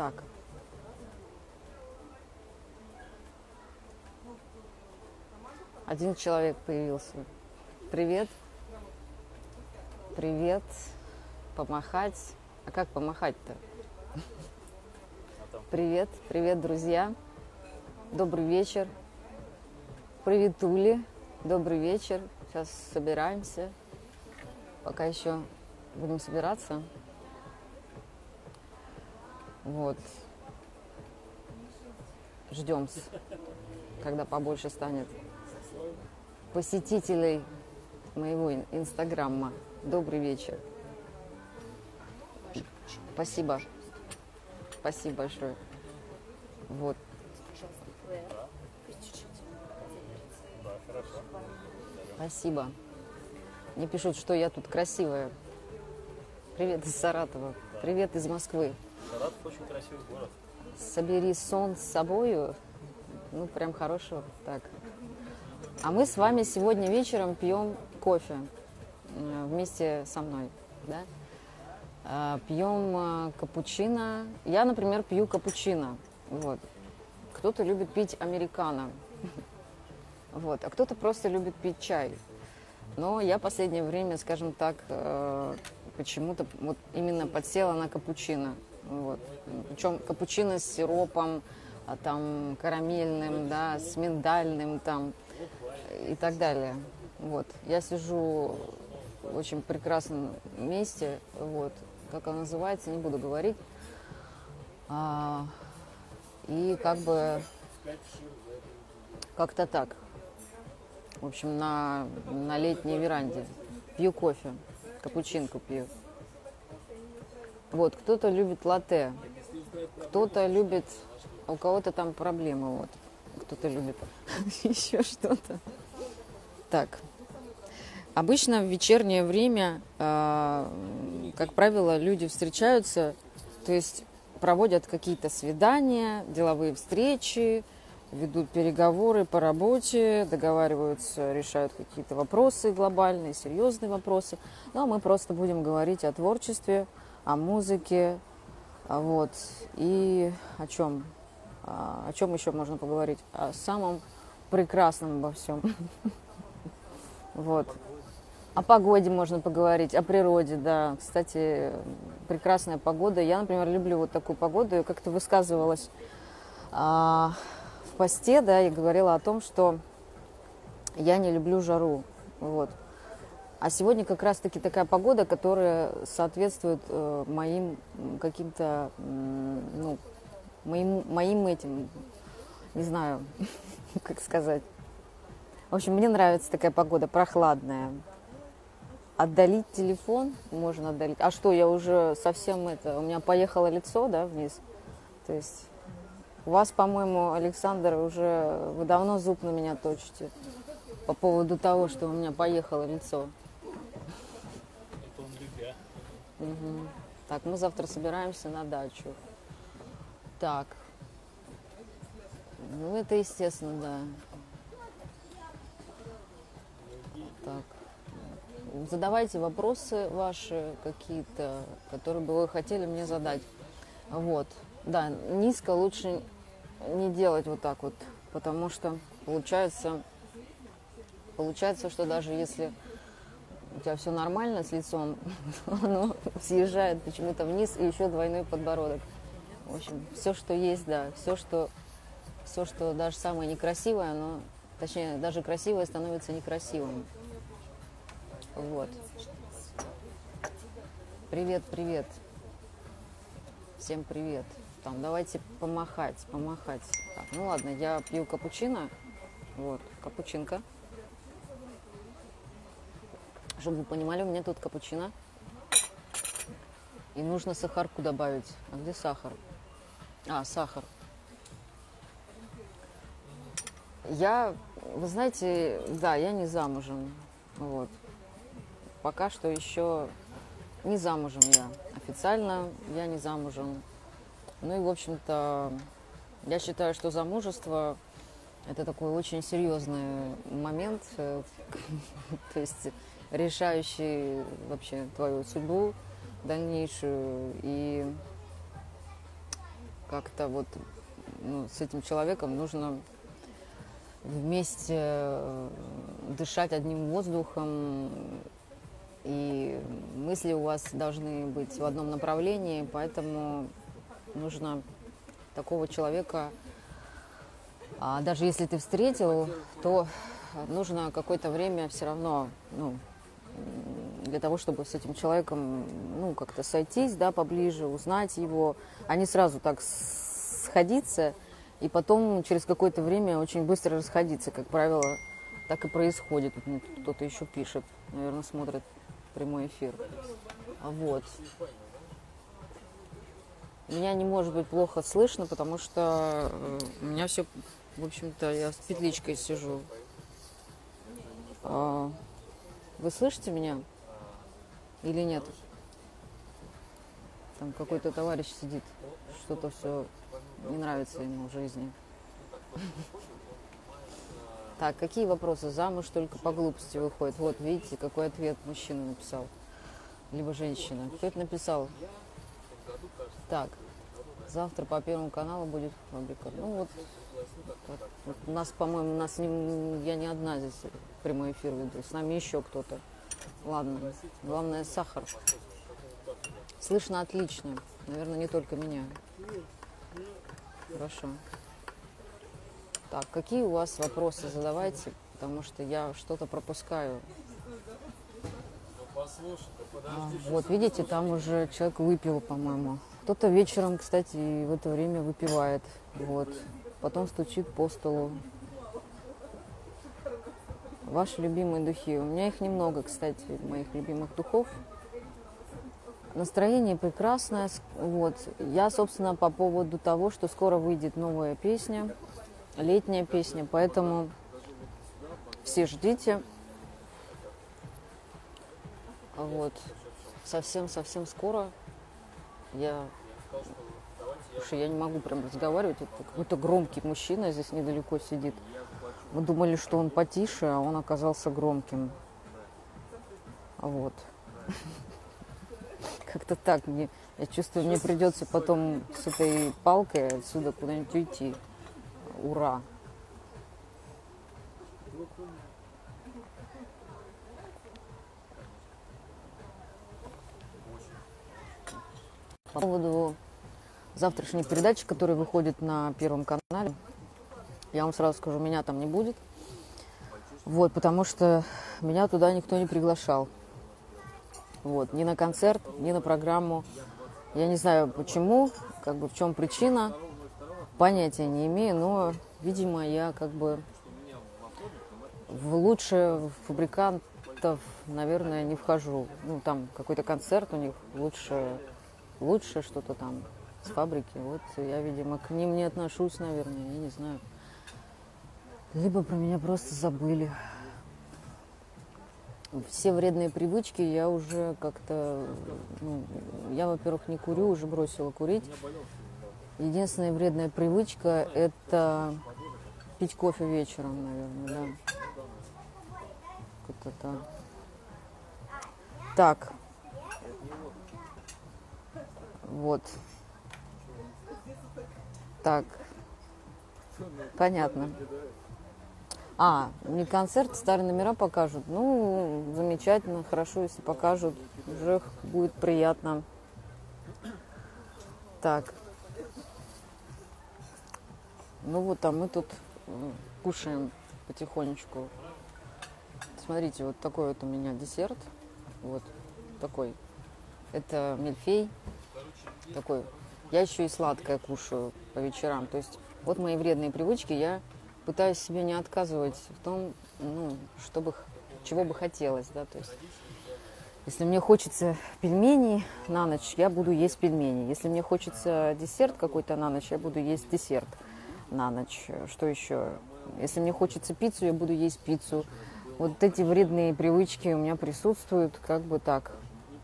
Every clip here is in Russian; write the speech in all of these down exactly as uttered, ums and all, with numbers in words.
Так. Один человек появился. Привет. Привет. Помахать. А как помахать-то? Привет. Привет, друзья. Добрый вечер. Приветули. Добрый вечер. Сейчас собираемся. Пока еще будем собираться. Вот. Ждем, когда побольше станет посетителей моего инстаграма. Добрый вечер. Спасибо. Спасибо большое. Вот. Спасибо. Мне пишут, что я тут красивая. Привет из Саратова. Привет из Москвы. Саратов очень красивый город. Собери сон с собою. Ну, прям хорошего. Так. А мы с вами сегодня вечером пьем кофе вместе со мной. Да? Пьем капучино. Я, например, пью капучино. Вот. Кто-то любит пить американо. Вот. А кто-то просто любит пить чай. Но я в последнее время, скажем так, почему-то вот именно подсела на капучино. Вот. Причем капучино с сиропом, а там карамельным, да, с миндальным там и так далее. Вот. Я сижу в очень прекрасном месте, вот. Как оно называется, не буду говорить. А, и как бы как-то так. В общем, на, на летней веранде. Пью кофе, капучинку пью. Вот, кто-то любит латте, кто-то любит, у кого-то там проблемы, вот, кто-то любит еще что-то. Так, обычно в вечернее время, э, как правило, люди встречаются, то есть проводят какие-то свидания, деловые встречи, ведут переговоры по работе, договариваются, решают какие-то вопросы глобальные, серьезные вопросы. Ну, а мы просто будем говорить о творчестве, о музыке, вот, и о чем, о чем еще можно поговорить, о самом прекрасном во всем, вот, о погоде можно поговорить, о природе, да, кстати, прекрасная погода, я, например, люблю вот такую погоду, я как-то высказывалась а, в посте, да, и говорила о том, что я не люблю жару, вот. А сегодня как раз-таки такая погода, которая соответствует э, моим каким-то, э, ну, моим, моим этим, не знаю, как сказать. В общем, мне нравится такая погода, прохладная. Отдалить телефон можно отдалить. А что, я уже совсем это, у меня поехало лицо, да, вниз. То есть у вас, по-моему, Александр, уже вы давно зуб на меня точите по поводу того, что у меня поехало лицо. Угу. Так, мы завтра собираемся на дачу. Так. Ну, это естественно, да. Так. Задавайте вопросы ваши какие-то, которые бы вы хотели мне задать. Вот. Да, низко лучше не делать вот так вот, потому что получается, получается, что даже если у тебя все нормально с лицом, оно съезжает почему-то вниз, и еще двойной подбородок. В общем, все, что есть, да, все, что, все, что даже самое некрасивое, оно, точнее, даже красивое становится некрасивым. Вот. Привет, привет. Всем привет. Там, давайте помахать, помахать. Так, ну ладно, я пью капучино. Вот, капучинка. Чтобы вы понимали, у меня тут капучино. И нужно сахарку добавить. А где сахар? А, сахар. Я, вы знаете, да, я не замужем. Вот. Пока что еще не замужем я. Официально я не замужем. Ну и, в общем-то, я считаю, что замужество – это такой очень серьезный момент. То есть решающий вообще твою судьбу дальнейшую. И как-то вот ну, с этим человеком нужно вместе э, дышать одним воздухом, и мысли у вас должны быть в одном направлении, поэтому нужно такого человека, а даже если ты встретил, то нужно какое-то время все равно, ну, для того, чтобы с этим человеком, ну, как-то сойтись, да, поближе, узнать его, а не сразу так сходиться, и потом через какое-то время очень быстро расходиться. Как правило, так и происходит. Тут мне кто-то еще пишет, наверное, смотрит прямой эфир. Вот. Меня не может быть плохо слышно, потому что у меня все, в общем-то, я с петличкой сижу. Вы слышите меня или нет? Там какой-то товарищ сидит, что-то все не нравится ему в жизни. Так, какие вопросы? Замуж только по глупости выходит. Вот, видите, какой ответ мужчина написал. Либо женщина. Кто это написал? Так, завтра по Первому каналу будет фабрика. Ну вот, вот, вот у нас, по-моему, у нас не, я не одна здесь прямой эфир веду. С нами еще кто-то. Ладно, главное сахар. Слышно отлично. Наверное, не только меня. Хорошо. Так, какие у вас вопросы задавайте, потому что я что-то пропускаю. А, вот, видите, там уже человек выпил, по-моему. Кто-то вечером, кстати, в это время выпивает. Вот. Потом стучит по столу. Ваши любимые духи. У меня их немного, кстати, моих любимых духов. Настроение прекрасное. Вот. Я, собственно, по поводу того, что скоро выйдет новая песня, летняя песня, поэтому все ждите. Вот. Совсем-совсем скоро я... Слушай, я не могу прям разговаривать. Это какой-то громкий мужчина здесь недалеко сидит. Мы думали, что он потише, а он оказался громким. Вот. Как-то так. Мне, я чувствую, мне придется потом с этой палкой отсюда куда-нибудь уйти. Ура! По поводу завтрашней передачи, которая выходит на Первом канале, я вам сразу скажу, меня там не будет. Вот, потому что меня туда никто не приглашал. Вот, ни на концерт, ни на программу. Я не знаю почему, как бы в чем причина, понятия не имею, но, видимо, я как бы в лучшие фабрикантов, наверное, не вхожу. Ну, там какой-то концерт у них, лучше, лучше что-то там с фабрики. Вот я, видимо, к ним не отношусь, наверное, я не знаю. Либо про меня просто забыли. Все вредные привычки я уже как-то... Ну, я, во-первых, не курю, уже бросила курить. Единственная вредная привычка – это пить кофе вечером, наверное, да. Как-то так. Вот. Так. Понятно. А, мне концерт, старые номера покажут. Ну, замечательно, хорошо, если покажут. Уже будет приятно. Так. Ну вот, а мы тут кушаем потихонечку. Смотрите, вот такой вот у меня десерт. Вот такой. Это мильфей. Такой. Я еще и сладкое кушаю по вечерам. То есть вот мои вредные привычки. Я пытаюсь себе не отказывать в том, ну, чтобы, чего бы хотелось, да, то есть если мне хочется пельменей на ночь, я буду есть пельмени. Если мне хочется десерт какой-то на ночь, я буду есть десерт на ночь. Что еще? Если мне хочется пиццу, я буду есть пиццу. Вот эти вредные привычки у меня присутствуют, как бы так.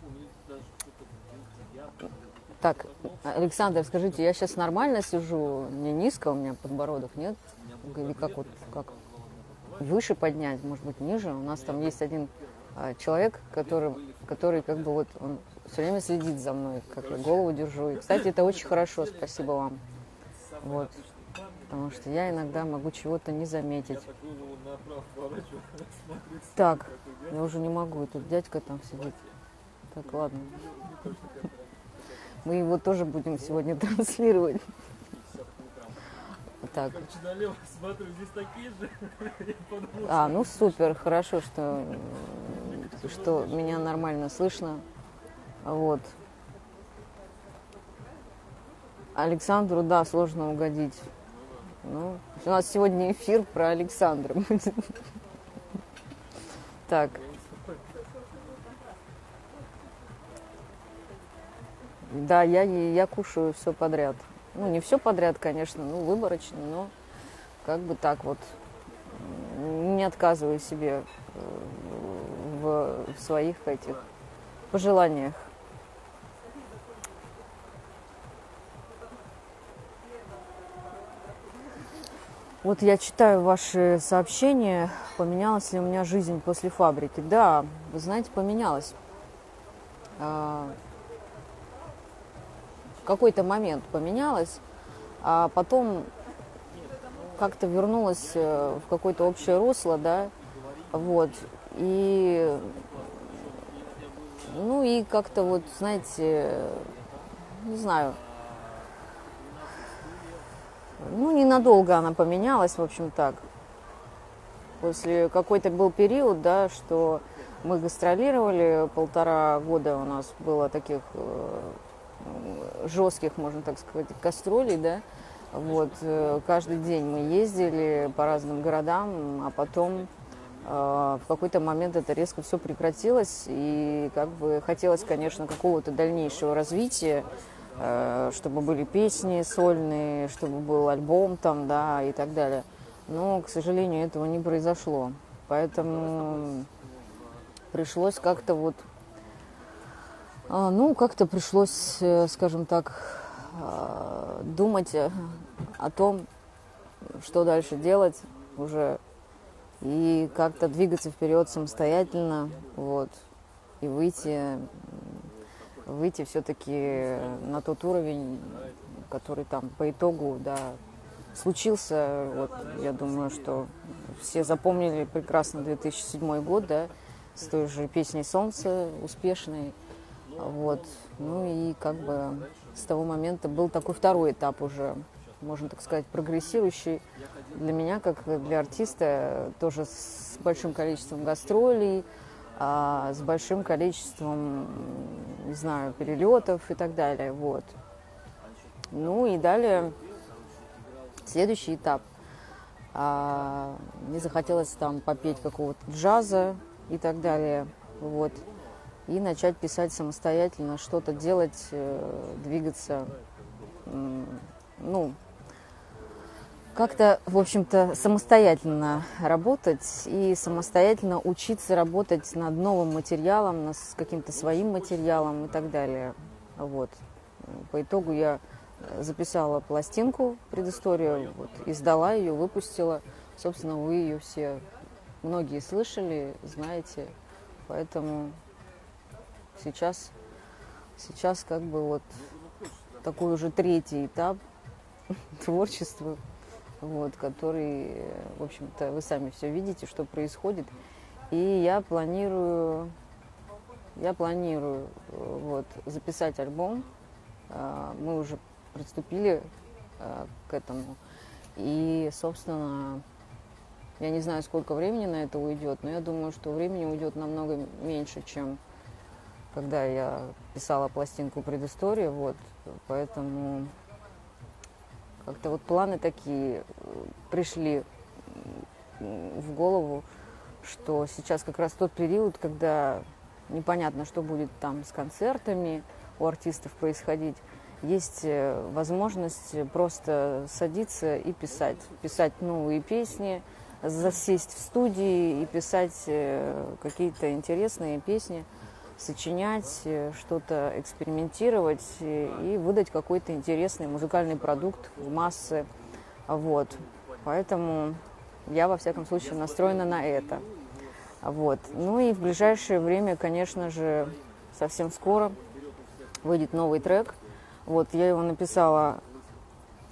Так, Александр, скажите, я сейчас нормально сижу? Не низко у меня подбородок, нет? Или как вот, как выше поднять, может быть, ниже? У нас там есть один а, человек, который, который как бы вот, он все время следит за мной, как я голову держу. И, кстати, это очень хорошо, спасибо вам. Вот. Потому что я иногда могу чего-то не заметить. Так, я уже не могу, тут дядька там сидит. Так, ладно. Мы его тоже будем сегодня транслировать. Так. Смотрю, здесь такие же. А, ну супер, хорошо, что, что меня нормально слышно. Вот. Александру, да, сложно угодить. Ну, у нас сегодня эфир про Александра будет. Так. Да, я, я кушаю все подряд. Ну, не все подряд, конечно, ну, выборочно, но как бы так вот. Не отказываю себе в, в своих этих пожеланиях. Вот я читаю ваши сообщения, поменялась ли у меня жизнь после фабрики. Да, вы знаете, поменялась. В какой-то момент поменялась, а потом как-то вернулась в какое-то общее русло, да, вот, и, ну, и как-то вот, знаете, не знаю, ну, ненадолго она поменялась, в общем, так. После какой-то был период, да, что мы гастролировали, полтора года у нас было таких э, жестких, можно так сказать, гастролей, да, вот, э, каждый день мы ездили по разным городам, а потом э, в какой-то момент это резко все прекратилось, и как бы хотелось, конечно, какого-то дальнейшего развития, чтобы были песни сольные, чтобы был альбом там, да, и так далее. Но, к сожалению, этого не произошло. Поэтому пришлось как-то вот, ну, как-то пришлось, скажем так, думать о том, что дальше делать уже, и как-то двигаться вперед самостоятельно, вот, и выйти... выйти все-таки на тот уровень, который там по итогу, да, случился. Вот, я думаю, что все запомнили прекрасно две тысячи седьмой год, да, с той же песней «Солнце» успешной. Вот. Ну и как бы с того момента был такой второй этап уже, можно так сказать, прогрессирующий для меня, как для артиста, тоже с большим количеством гастролей, а, с большим количеством, не знаю, перелетов и так далее, вот. Ну и далее следующий этап. А, мне захотелось там попеть какого-то джаза и так далее, вот. И начать писать самостоятельно, что-то делать, двигаться, ну, как-то, в общем-то, самостоятельно работать и самостоятельно учиться работать над новым материалом, над каким-то своим материалом и так далее. Вот. По итогу я записала пластинку, предысторию, вот, издала ее, выпустила. Собственно, вы ее все, многие слышали, знаете. Поэтому сейчас, сейчас как бы вот такой уже третий этап творчества, вот, который, в общем-то, вы сами все видите, что происходит. И я планирую, я планирую вот, записать альбом. Мы уже приступили к этому. И, собственно, я не знаю, сколько времени на это уйдет, но я думаю, что времени уйдет намного меньше, чем когда я писала пластинку предыстории. Вот, поэтому... Как-то вот планы такие пришли в голову, что сейчас как раз тот период, когда непонятно, что будет там с концертами у артистов происходить. Есть возможность просто садиться и писать. Писать новые песни, засесть в студии и писать какие-то интересные песни, сочинять, что-то экспериментировать и выдать какой-то интересный музыкальный продукт в массы. Вот. Поэтому я, во всяком случае, настроена на это. Вот. Ну и в ближайшее время, конечно же, совсем скоро выйдет новый трек. Вот, я его написала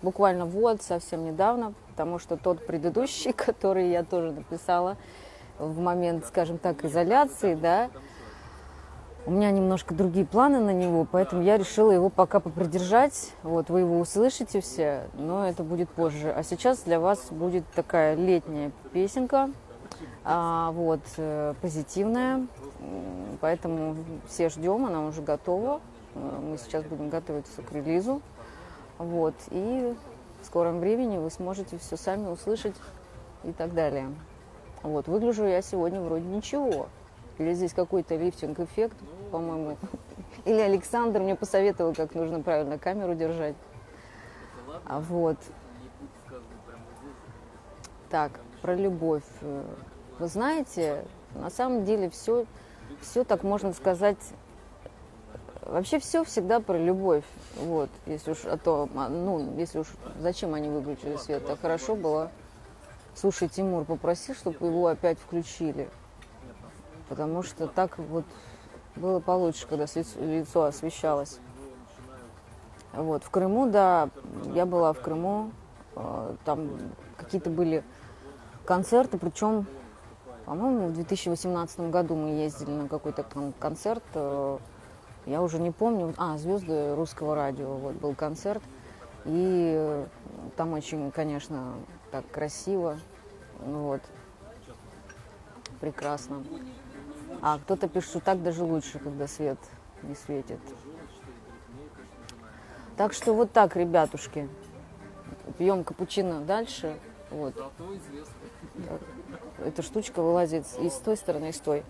буквально вот совсем недавно, потому что тот предыдущий, который я тоже написала в момент, скажем так, изоляции, да, у меня немножко другие планы на него, поэтому я решила его пока попридержать. Вот, вы его услышите все, но это будет позже. А сейчас для вас будет такая летняя песенка, а, вот, позитивная, поэтому все ждем, она уже готова. Мы сейчас будем готовиться к релизу. Вот, и в скором времени вы сможете все сами услышать и так далее. Вот, выгляжу я сегодня вроде ничего. Или здесь какой-то лифтинг-эффект, по-моему. Или Александр мне посоветовал, как нужно правильно камеру держать. А вот. Так, про любовь. Вы знаете, на самом деле все, все так можно сказать. Вообще все всегда про любовь. Вот, если уж, а то, ну, если уж, зачем они выключили свет? Так хорошо было. Слушай, Тимур, попроси, чтобы его опять включили. Потому что так вот было получше, когда лицо освещалось. Вот, в Крыму, да, я была в Крыму, там какие-то были концерты, причем, по-моему, в две тысячи восемнадцатом году мы ездили на какой-то концерт, я уже не помню, а, «Звезды русского радио», вот, был концерт, и там очень, конечно, так красиво, вот, прекрасно. А кто-то пишет, что так даже лучше, когда свет не светит. Так что вот так, ребятушки. Пьем капучино дальше. Вот. Так. Эта штучка вылазит и с той стороны, и с той.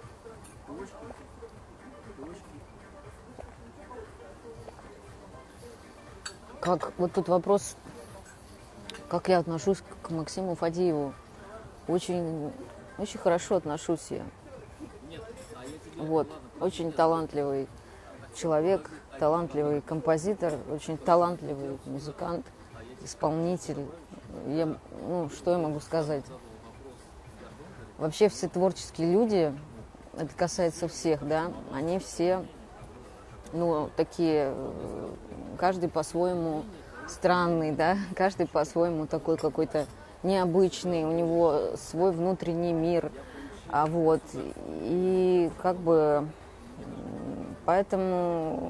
Как, вот тут вопрос, как я отношусь к Максиму Фадееву. Очень, очень хорошо отношусь я. Вот, очень талантливый человек, талантливый композитор, очень талантливый музыкант, исполнитель. Я, ну, что я могу сказать? Вообще все творческие люди, это касается всех, да, они все, ну, такие, каждый по-своему странный, да, каждый по-своему такой какой-то необычный, у него свой внутренний мир. А вот, и как бы, поэтому,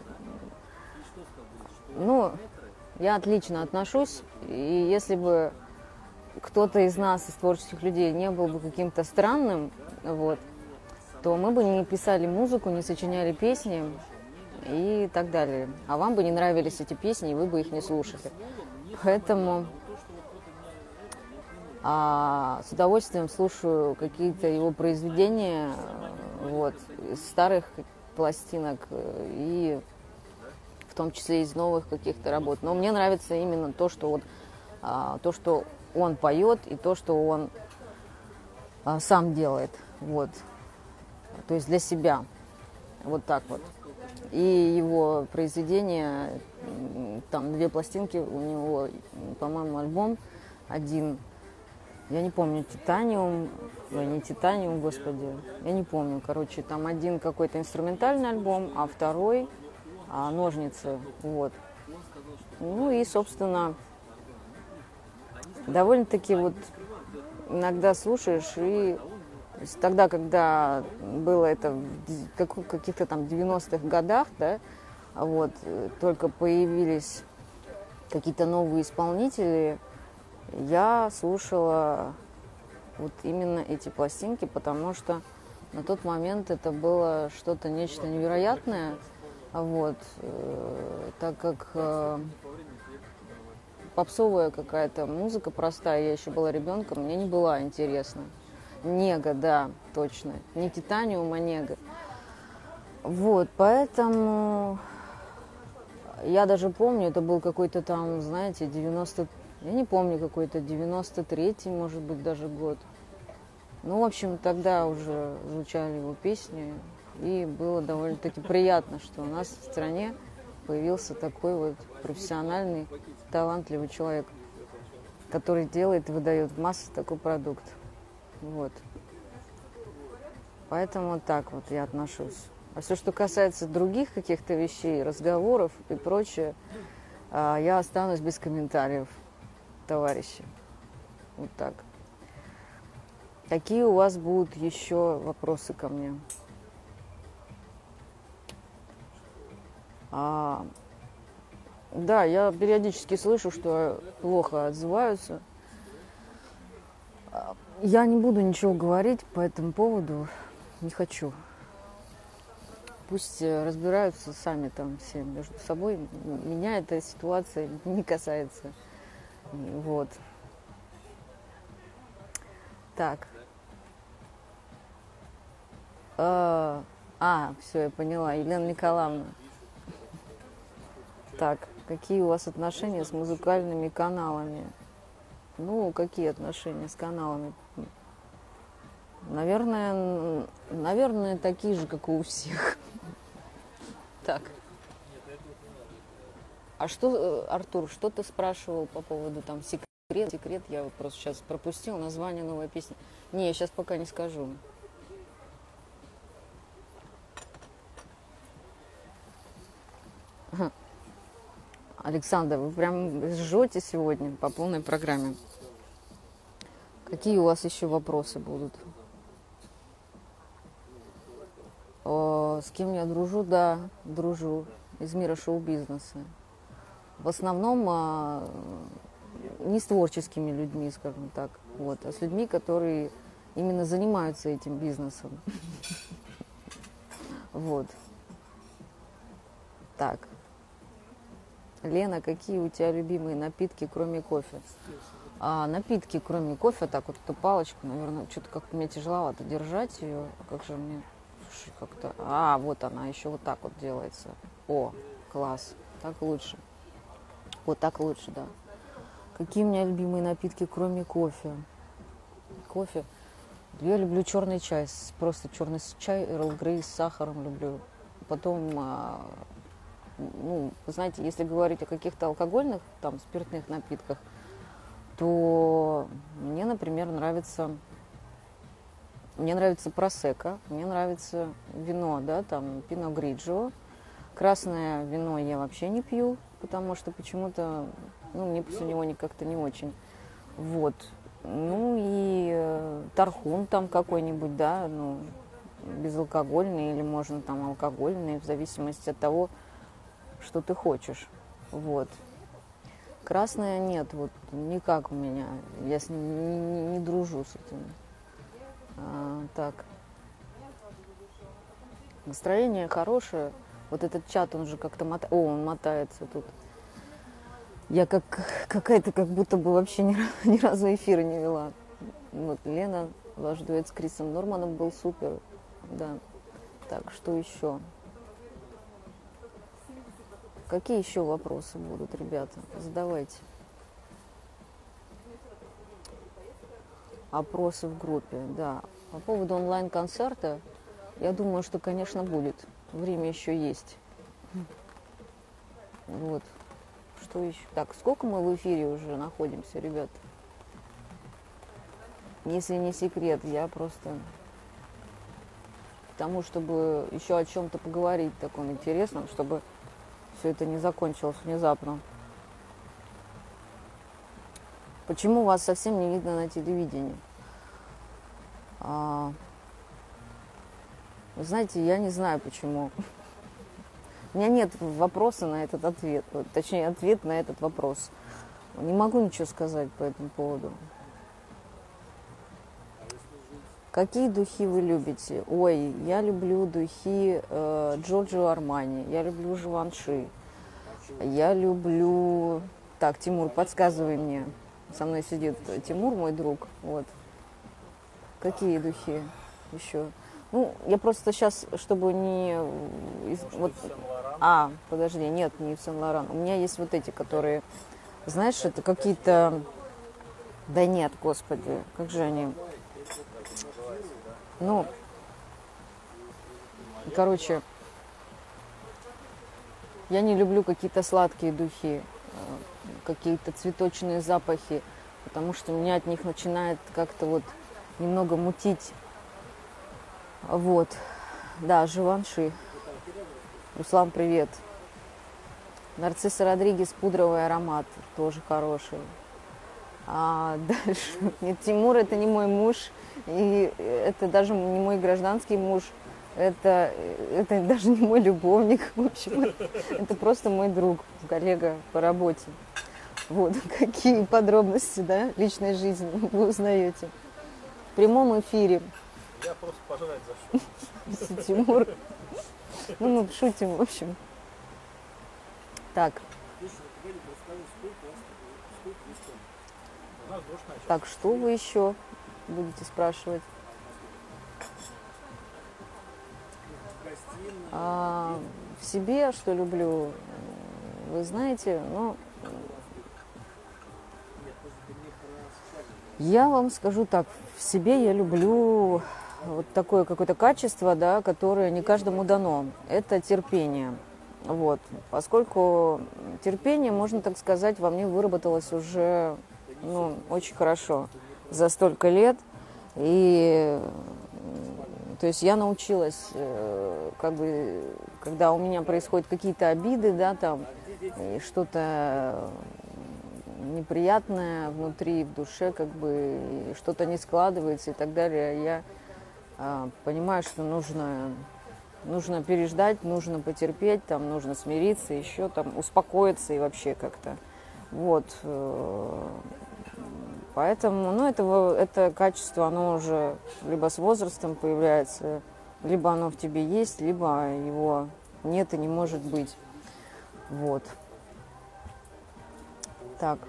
ну, я отлично отношусь, и если бы кто-то из нас, из творческих людей, не был бы каким-то странным, вот, то мы бы не писали музыку, не сочиняли песни и так далее. А вам бы не нравились эти песни, и вы бы их не слушали. Поэтому... А с удовольствием слушаю какие-то его произведения, вот, из старых пластинок и в том числе из новых каких-то работ. Но мне нравится именно то, что вот а, то, что он поет, и то, что он а, сам делает, вот, то есть для себя, вот так вот. И его произведения, там две пластинки у него, по-моему, альбом один. Я не помню, «Титаниум», ой, не «Титаниум», господи, я не помню, короче, там один какой-то инструментальный альбом, а второй а, «Ножницы», вот. Ну и, собственно, довольно-таки вот иногда слушаешь, и тогда, когда было это в каких-то там девяностых годах, да, вот, только появились какие-то новые исполнители, я слушала вот именно эти пластинки, потому что на тот момент это было что-то, нечто невероятное, вот, э, так как э, попсовая какая-то музыка простая, я еще была ребенком, мне не была интересна. Нега, да, точно, не «Титаниум», а «Нега». Вот, поэтому я даже помню, это был какой-то там, знаете, девяносто Я не помню, какой-то девяносто третий, может быть, даже год. Ну, в общем, тогда уже звучали его песни, и было довольно-таки приятно, что у нас в стране появился такой вот профессиональный, талантливый человек, который делает и выдает в массы такой продукт. Вот. Поэтому вот так вот я отношусь. А все, что касается других каких-то вещей, разговоров и прочее, А я останусь без комментариев, товарищи. Вот так. Какие у вас будут еще вопросы ко мне? А, да, я периодически слышу, что плохо отзываются. Я не буду ничего говорить по этому поводу, не хочу. Пусть разбираются сами там все между собой. Меня эта ситуация не касается. Вот. Так. А, а все, я поняла. Елена Николаевна. Так, какие у вас отношения с музыкальными каналами? Ну, какие отношения с каналами? Наверное, наверное, такие же, как и у всех. Так. А что, Артур, что ты спрашивал по поводу там секрет? Секрет, я вот просто сейчас пропустил название новой песни. Не, я сейчас пока не скажу. Ага. Александр, вы прям жжете сегодня по полной программе. Какие у вас еще вопросы будут? О, с кем я дружу? Да, дружу. Из мира шоу-бизнеса. В основном а, не с творческими людьми, скажем так, вот, а с людьми, которые именно занимаются этим бизнесом. Вот. Так. Лена, какие у тебя любимые напитки, кроме кофе? А, напитки, кроме кофе, так вот эту палочку, наверное, что-то как-то мне тяжеловато держать ее. Как же мне как-то... А, вот она, еще вот так вот делается. О, класс, так лучше. Вот так лучше, да. Какие у меня любимые напитки, кроме кофе? Кофе? Я люблю черный чай, просто черный чай, Эрл Грей с сахаром люблю. Потом... Ну, знаете, если говорить о каких-то алкогольных, там, спиртных напитках, то мне, например, нравится, мне нравится просекко, мне нравится вино, да, там, пино гриджио. Красное вино я вообще не пью, потому что почему-то, ну, мне после него как-то не очень. Вот. Ну, и э, тархун там какой-нибудь, да, ну, безалкогольный или можно там алкогольный, в зависимости от того, что ты хочешь. Вот. Красное нет, вот никак у меня. Я с ним не, не, не дружу с этим. А, так. Настроение хорошее. Вот этот чат, он же как-то мотает. О, он мотается тут. Я как какая-то, как будто бы вообще ни, ни разу эфира не вела. Вот, Лена, ваш дуэт с Крисом Норманом был супер. Да. Так, что еще? Какие еще вопросы будут, ребята? Задавайте. Опросы в группе, да. По поводу онлайн-концерта, я думаю, что, конечно, будет. Время еще есть. Вот. Что еще? Так, сколько мы в эфире уже находимся, ребят? Если не секрет, я просто... к тому, чтобы еще о чем-то поговорить таком интересном, чтобы... все это не закончилось внезапно. Почему вас совсем не видно на телевидении? А, вы знаете, я не знаю почему. У меня нет вопроса на этот ответ. Точнее, ответ на этот вопрос. Не могу ничего сказать по этому поводу. Какие духи вы любите? Ой, я люблю духи э, Джорджио Армани, я люблю Живанши, я люблю... Так, Тимур, подсказывай мне. Со мной сидит Тимур, мой друг. Вот. Какие духи еще? Ну, я просто сейчас, чтобы не... Вот... А, подожди, нет, не в Сен-Лоран. У меня есть вот эти, которые... Знаешь, это какие-то... Да нет, господи, как же они... Ну, короче, я не люблю какие-то сладкие духи, какие-то цветочные запахи, потому что меня от них начинает как-то вот немного мутить. Вот. Да, Живанши. Руслан, привет. Нарцисса Родригес, пудровый аромат, тоже хороший. А дальше, нет, Тимур это не мой муж, и это даже не мой гражданский муж, это, это даже не мой любовник, в общем, это просто мой друг, коллега по работе. Вот, какие подробности, да, личной жизни вы узнаете. В прямом эфире. Я просто пожрать зашел. Тимур. Ну, мы шутим, в общем. Так. Так, что вы еще будете спрашивать? А, в себе, что люблю, вы знаете, ну, я вам скажу так, в себе я люблю вот такое какое-то качество, да, которое не каждому дано. Это терпение. Вот. Поскольку терпение, можно так сказать, во мне выработалось уже ну, очень хорошо за столько лет. И то есть я научилась, как бы, когда у меня происходят какие-то обиды, да, там, и что-то неприятное внутри, в душе, как бы, что-то не складывается и так далее, я а, понимаю, что нужно, нужно переждать, нужно потерпеть, там, нужно смириться, еще там, успокоиться и вообще как-то. Вот. Поэтому, ну, это, это качество, оно уже либо с возрастом появляется, либо оно в тебе есть, либо его нет и не может быть. Вот. Так.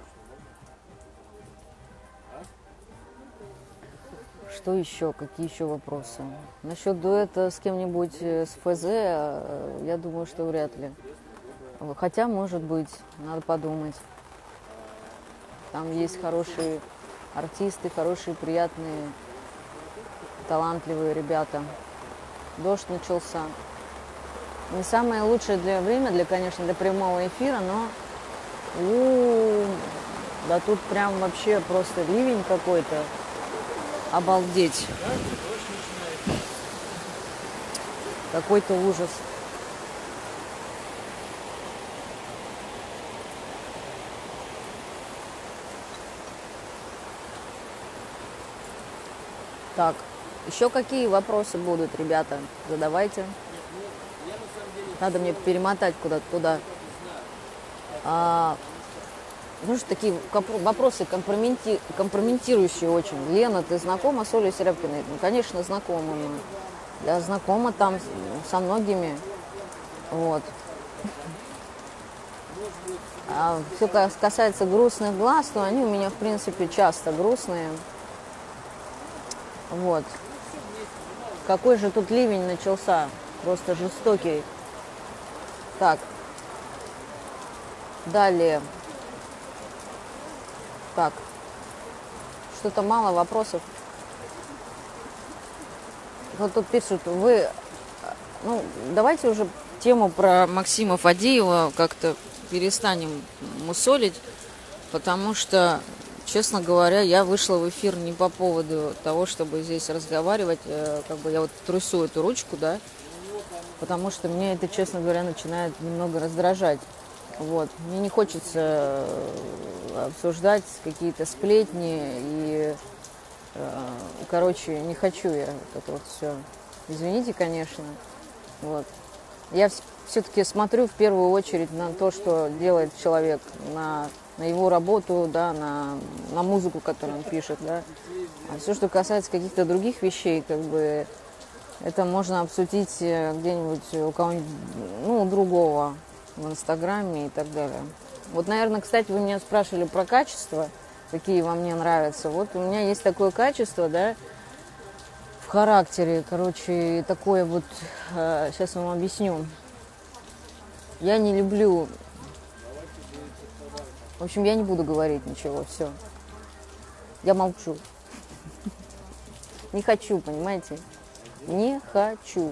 Что еще? Какие еще вопросы? Насчет дуэта с кем-нибудь с ФЗ, я думаю, что вряд ли. Хотя, может быть, надо подумать. Там есть хорошие артисты, хорошие, приятные, талантливые ребята. Дождь начался. Не самое лучшее для время, для, конечно, для прямого эфира, но у-у-у, да тут прям вообще просто ливень какой-то. Обалдеть. Какой-то ужас. Так, еще какие вопросы будут, ребята? Задавайте. Надо мне перемотать куда-то туда. А, ну что, такие вопросы компромети... компрометирующие очень. Лена, ты знакома с Олей Серябкиной? Ну, конечно, знакома. Я знакома там со многими. Вот. А все касается грустных глаз, то они у меня, в принципе, часто грустные. Вот. Какой же тут ливень начался. Просто жестокий. Так. Далее. Так. Что-то мало вопросов. Вот тут пишут, вы... Ну, давайте уже тему про Максима Фадеева как-то перестанем мусолить, потому что, честно говоря, я вышла в эфир не по поводу того, чтобы здесь разговаривать. Как бы я вот трясу эту ручку, да, потому что мне это, честно говоря, начинает немного раздражать. Вот. Мне не хочется обсуждать какие-то сплетни и, короче, не хочу я это вот все. Извините, конечно. Вот. Я все-таки смотрю в первую очередь на то, что делает человек, на, на его работу, да, на, на музыку, которую он пишет, да. А все, что касается каких-то других вещей, как бы, это можно обсудить где-нибудь у кого-нибудь, ну, у другого в Инстаграме и так далее. Вот, наверное, кстати, вы меня спрашивали про качество, какие вам мне нравятся. Вот у меня есть такое качество, да, в характере, короче, такое вот, э, сейчас вам объясню. Я не люблю, в общем, я не буду говорить ничего, все. Я молчу. Не хочу, понимаете? Не хочу.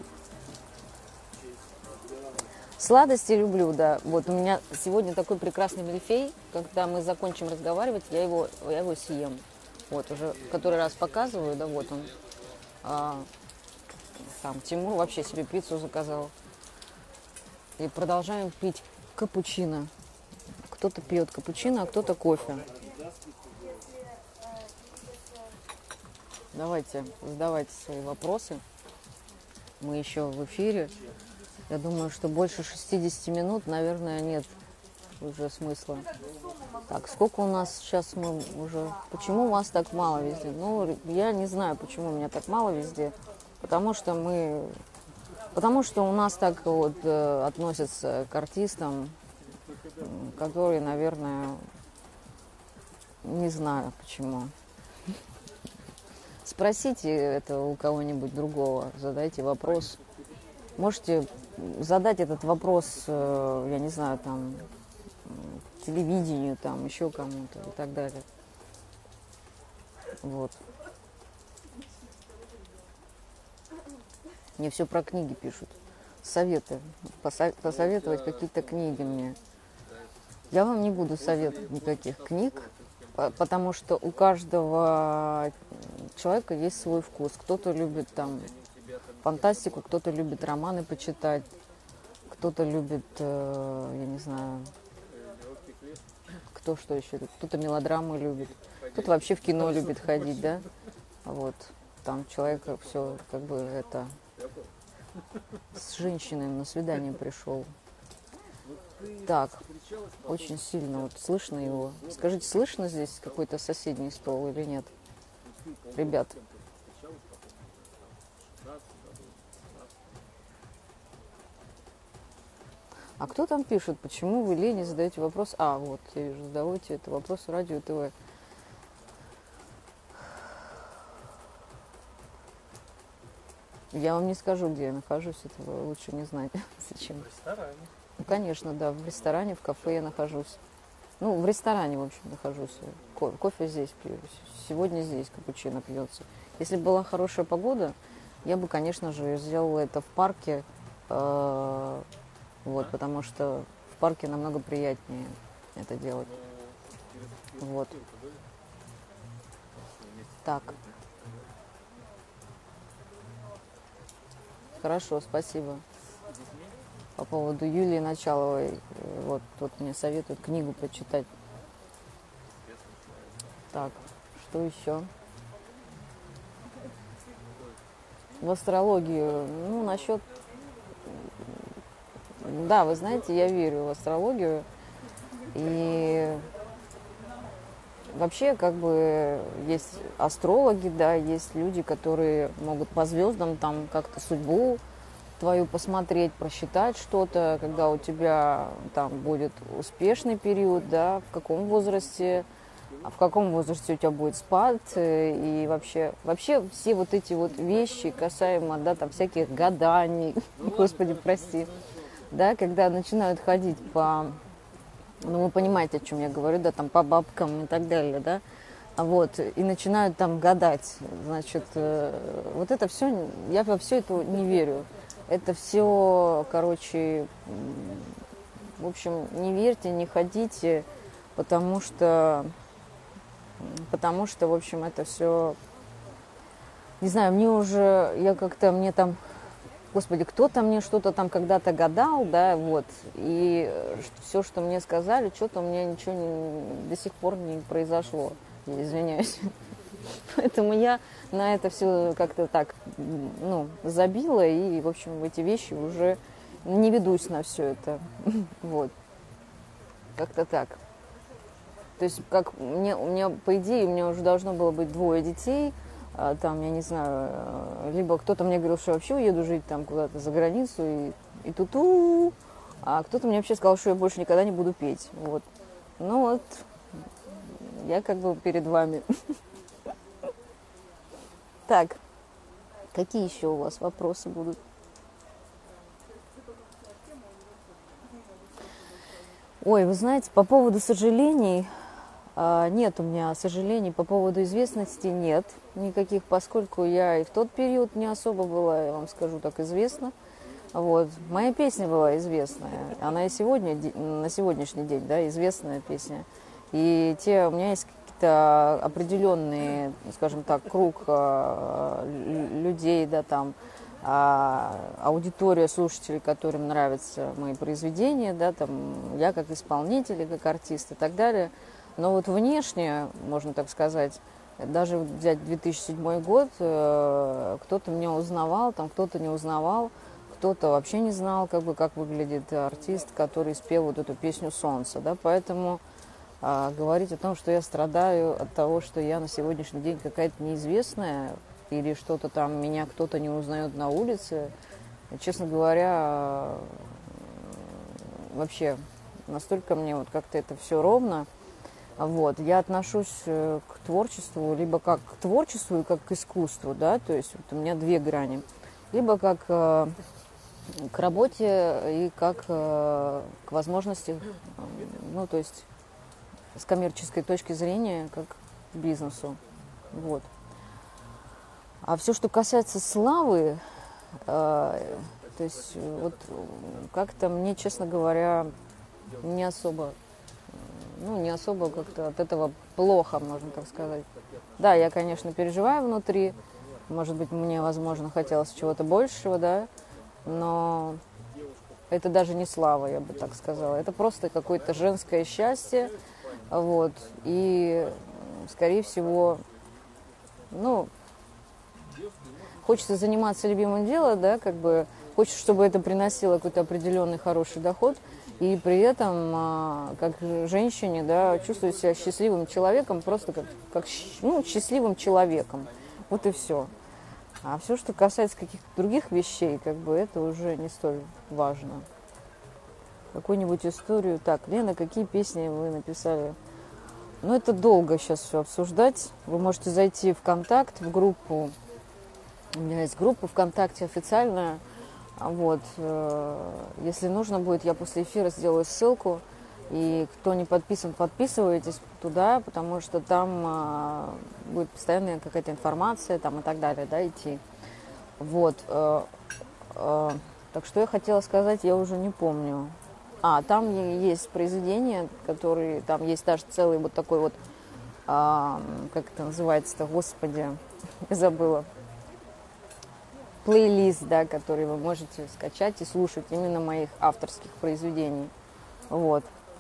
Сладости люблю, да. Вот у меня сегодня такой прекрасный мильфей. Когда мы закончим разговаривать, я его, я его съем. Вот, уже в который раз показываю, да, вот он. А, там Тимур вообще себе пиццу заказал. И продолжаем пить капучино. Кто-то пьет капучино, а кто-то кофе. Давайте, задавайте свои вопросы. Мы еще в эфире. Я думаю, что больше шестидесяти минут, наверное, нет уже смысла. Так, сколько у нас сейчас мы уже... Почему у вас так мало везде? Ну, я не знаю, почему у меня так мало везде. Потому что мы... Потому что у нас так вот э, относятся к артистам, которые, наверное, не знаю почему. Спросите это у кого-нибудь другого, задайте вопрос. Можете задать этот вопрос, э, я не знаю, там, телевидению, там, еще кому-то и так далее. Вот. Мне все про книги пишут. Советы. Посо- посоветовать какие-то книги мне. Я вам не буду советовать никаких книг, по- потому что у каждого человека есть свой вкус. Кто-то любит там фантастику, кто-то любит романы почитать, кто-то любит, э, я не знаю, кто что еще, кто-то мелодрамы любит, кто-то вообще в кино любит ходить, да, вот, там человек все, как бы, это, с женщиной на свидание пришел. Так, очень сильно, вот, слышно его. Скажите, слышно здесь какой-то соседний стол или нет? Ребят. А кто там пишет, почему вы, Лене, задаете вопрос? А, вот, я вижу, задавайте это вопрос Радио ТВ. Я вам не скажу, где я нахожусь, этого лучше не знать. Зачем? В ресторане. Ну, конечно, да, в ресторане, в кафе я нахожусь. Ну, в ресторане, в общем, нахожусь. Ко- кофе здесь пью. Сегодня здесь капучино пьется. Если была хорошая погода, я бы, конечно же, сделала это в парке. э, Вот, потому что в парке намного приятнее это делать. Вот. Так. Хорошо, спасибо. По поводу Юлии Началовой, э, вот тут мне советуют книгу почитать. Так, что еще? В астрологию, ну, насчет... Да, вы знаете, я верю в астрологию. И вообще, как бы, есть астрологи, да, есть люди, которые могут по звездам там как-то судьбу твою посмотреть, просчитать что-то, когда у тебя там будет успешный период, да, в каком возрасте, а в каком возрасте у тебя будет спад, э, и вообще, вообще все вот эти вот вещи касаемо, да, там всяких гаданий, господи, прости, да, когда начинают ходить по, ну, вы понимаете, о чем я говорю, да, там по бабкам и так далее, да, вот, и начинают там гадать, значит, э, вот это все, я во все это не верю. Это все, короче, в общем, не верьте, не ходите, потому что, потому что, в общем, это все, не знаю, мне уже, я как-то, мне там, господи, кто-то мне что-то там когда-то гадал, да, вот, и все, что мне сказали, что-то у меня ничего не, до сих пор не произошло, я извиняюсь. Поэтому я на это все как-то так, ну, забила, и, в общем, в эти вещи уже не ведусь на все это. Вот. Как-то так. То есть, как мне, у меня, по идее, у меня уже должно было быть двое детей, а, там, я не знаю, либо кто-то мне говорил, что я вообще уеду жить там куда-то за границу, и, и ту-ту, а кто-то мне вообще сказал, что я больше никогда не буду петь. Вот. Ну вот, я как бы перед вами. Так, какие еще у вас вопросы будут? Ой, вы знаете, по поводу сожалений, нет у меня сожалений, по поводу известности нет никаких, поскольку я и в тот период не особо была, я вам скажу так, известна. Вот. Моя песня была известная, она и сегодня, на сегодняшний день, да, известная песня. И те, у меня есть какие-то определенные, скажем так, круг людей, да, там, а, аудитория слушателей, которым нравятся мои произведения, да, там, я как исполнитель, как артист и так далее. Но вот внешне, можно так сказать, даже взять две тысячи седьмой год, э, кто-то меня узнавал, там кто-то не узнавал, кто-то вообще не знал, как бы, как выглядит артист, который спел вот эту песню «Солнце». Да? Поэтому э, говорить о том, что я страдаю от того, что я на сегодняшний день какая-то неизвестная, или что-то там, меня кто-то не узнает на улице, честно говоря, э, вообще настолько мне вот как-то это все ровно. Вот. Я отношусь к творчеству либо как к творчеству и как к искусству, да, то есть вот у меня две грани. Либо как э, к работе и как э, к возможности, э, ну, то есть с коммерческой точки зрения, как к бизнесу. Вот. А все, что касается славы, э, то есть вот как-то мне, честно говоря, не особо ну, не особо как-то от этого плохо, можно так сказать. Да, я, конечно, переживаю внутри, может быть, мне, возможно, хотелось чего-то большего, да, но это даже не слава, я бы так сказала. Это просто какое-то женское счастье, вот, и, скорее всего, ну, хочется заниматься любимым делом, да, как бы, хочется, чтобы это приносило какой-то определенный хороший доход, и при этом, как женщине, да, чувствую себя счастливым человеком, просто как, как ну, счастливым человеком. Вот и все. А все, что касается каких-то других вещей, как бы это уже не столь важно. Какую-нибудь историю. Так, Лена, какие песни вы написали? Ну, это долго сейчас все обсуждать. Вы можете зайти в ВКонтакт, в группу. У меня есть группа ВКонтакте официальная. Вот, если нужно будет, я после эфира сделаю ссылку, и кто не подписан, подписывайтесь туда, потому что там будет постоянная какая-то информация там и так далее, да, идти. Вот, так что я хотела сказать, я уже не помню. А, там есть произведения, которые, там есть даже целый вот такой вот, как это называется-то, господи, я забыла. Плейлист, да, который вы можете скачать и слушать именно моих авторских произведений. Вот.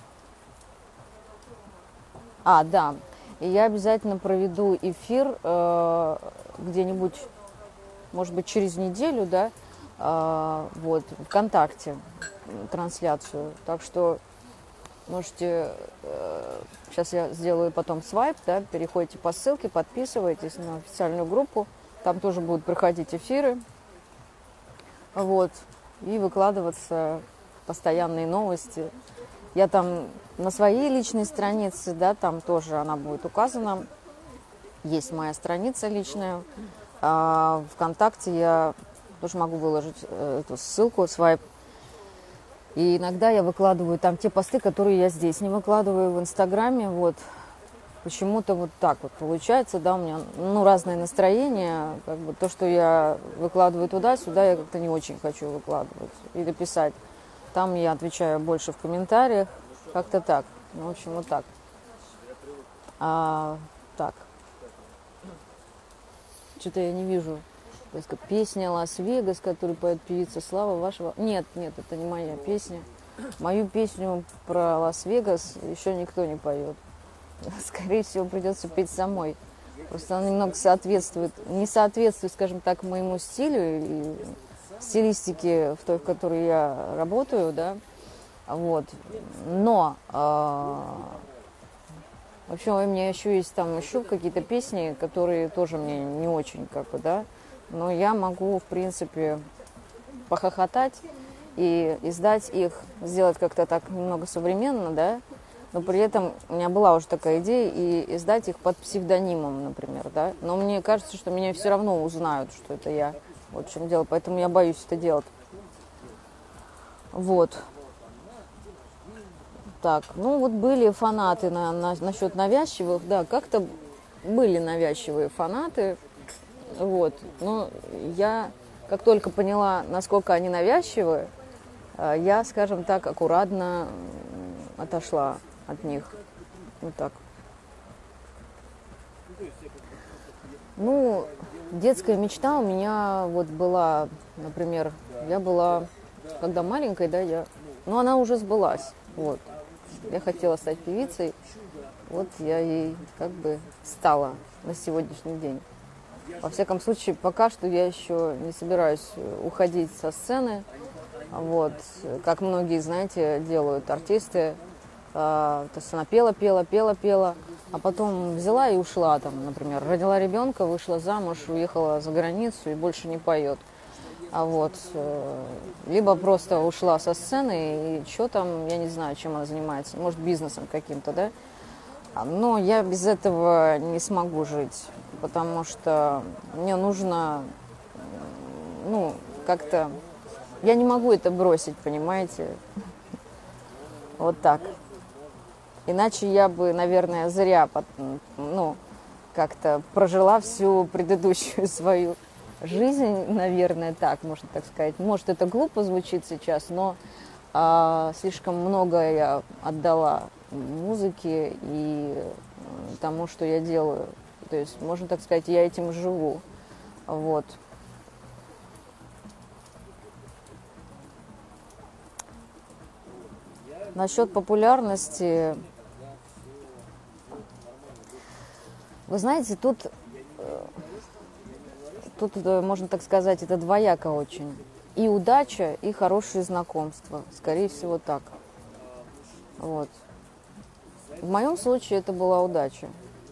А, да. И я обязательно проведу эфир э, где-нибудь, может быть, через неделю, да, э, вот, ВКонтакте трансляцию. Так что можете, э, сейчас я сделаю потом свайп, да, переходите по ссылке, подписывайтесь на официальную группу. Там тоже будут проходить эфиры. Вот, и выкладываться постоянные новости. Я там на своей личной странице, да, там тоже она будет указана. Есть моя страница личная. А ВКонтакте я тоже могу выложить эту ссылку, свайп. И иногда я выкладываю там те посты, которые я здесь не выкладываю в Инстаграме. Вот. Почему-то вот так вот получается, да, у меня, ну, разное настроение, как бы то, что я выкладываю туда-сюда, я как-то не очень хочу выкладывать или писать. Там я отвечаю больше в комментариях, как-то так, ну, в общем, вот так. А, так. Что-то я не вижу. То есть, песня «Лас-Вегас», которую поет певица Слава вашего. Нет, нет, это не моя песня. Мою песню про Лас-Вегас еще никто не поет. Скорее всего, придется петь самой. Просто она немного соответствует, не соответствует, скажем так, моему стилю и стилистике, в той, в которой я работаю, да. Вот. Но э, вообще у меня еще есть там еще какие-то песни, которые тоже мне не очень, как бы, да. Но я могу, в принципе, похохотать и издать их, сделать как-то так немного современно, да. Но при этом у меня была уже такая идея и издать их под псевдонимом, например, да. Но мне кажется, что меня все равно узнают, что это я. Вот в чем дело. Поэтому я боюсь это делать. Вот. Так, ну вот были фанаты на, на, насчет навязчивых, да, как-то были навязчивые фанаты. Вот. Но я, как только поняла, насколько они навязчивые, я, скажем так, аккуратно отошла от них. Вот так. Ну, детская мечта у меня вот была, например, я была, когда маленькой, да, я, ну, она уже сбылась, вот. Я хотела стать певицей, вот я ей как бы стала на сегодняшний день. Во всяком случае, пока что я еще не собираюсь уходить со сцены, вот, как многие, знаете, делают артисты. То есть она пела, пела, пела, пела, а потом взяла и ушла, там, например, родила ребенка, вышла замуж, уехала за границу и больше не поет. А вот, либо просто ушла со сцены, и что там, я не знаю, чем она занимается, может, бизнесом каким-то, да. Но я без этого не смогу жить, потому что мне нужно, ну, как-то, я не могу это бросить, понимаете, вот так. Иначе я бы, наверное, зря, ну, как-то прожила всю предыдущую свою жизнь, наверное, так, можно так сказать. Может, это глупо звучит сейчас, но а, слишком много я отдала музыке и тому, что я делаю. То есть, можно так сказать, я этим живу. Вот. Насчет популярности, вы знаете, тут, тут, можно так сказать, это двояко очень. И удача, и хорошие знакомства. Скорее всего, так. Вот. В моем случае это была удача.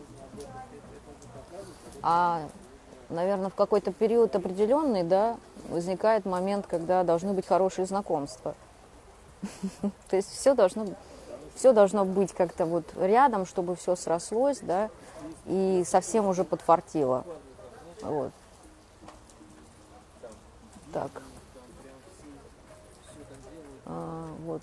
А, наверное, в какой-то период определенный, да, возникает момент, когда должны быть хорошие знакомства. То есть все должно, все должно быть как-то вот рядом, чтобы все срослось, да, и совсем уже подфартило. Вот. Так. А, вот.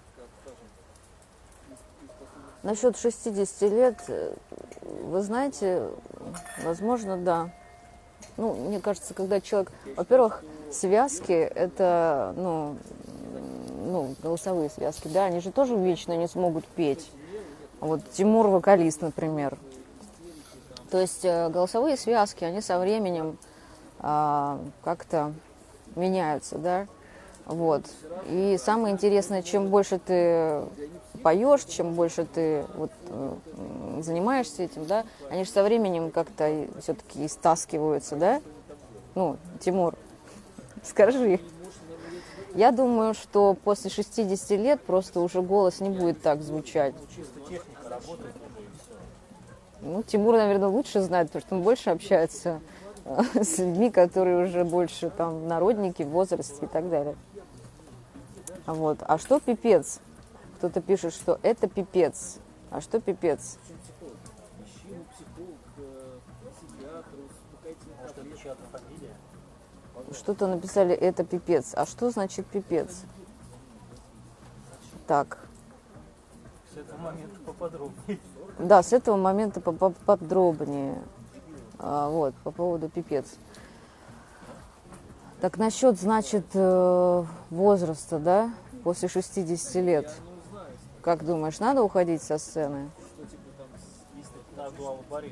Насчет шестидесяти лет, вы знаете, возможно, да. Ну, мне кажется, когда человек... Во-первых, связки – это, ну, ну, голосовые связки, да, они же тоже вечно не смогут петь. Вот Тимур вокалист, например. То есть голосовые связки, они со временем а, как-то меняются, да. Вот. И самое интересное, чем больше ты поешь, чем больше ты вот, занимаешься этим, да, они же со временем как-то все-таки истаскиваются, да? Ну, Тимур, скажи. Я думаю, что после шестидесяти лет просто уже голос не будет так звучать. Чисто техника работает уже и все. Ну, Тимур, наверное, лучше знает, потому что он больше общается с людьми, которые уже больше там народники, в возрасте и так далее. Вот. А что пипец? Кто-то пишет, что это пипец. А что пипец? Что-то написали, это пипец. А что значит пипец? Так. С этого момента поподробнее. Да, с этого момента поподробнее. А, вот, по поводу пипец. Так, насчет, значит, возраста, да, после шестидесяти лет. Как думаешь, надо уходить со сцены? Надо у Бориса